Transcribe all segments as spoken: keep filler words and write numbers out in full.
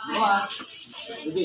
Wah. Jadi.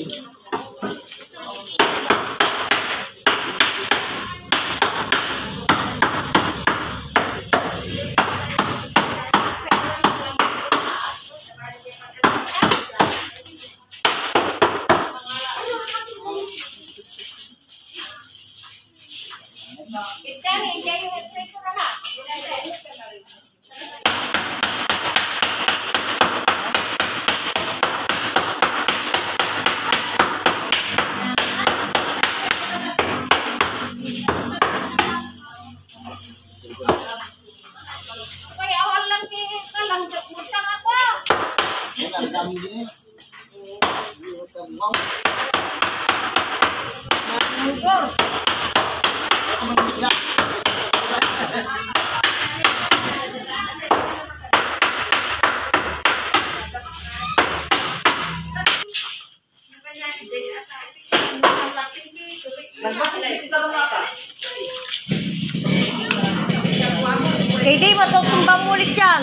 Hindi mo ito kung pamulit dyan.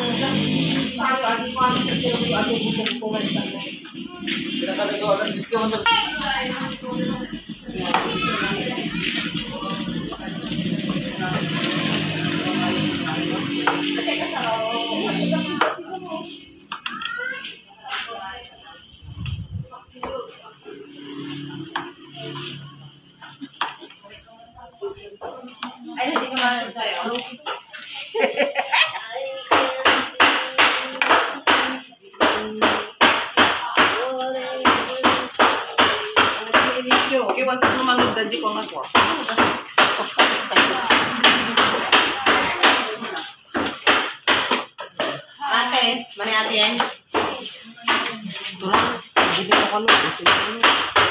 Ay, hindi ka malas tayo. Oke, waktu naman ganti ko nga ko. Ate, mani ate yan. Ito lang, hindi ko kalo.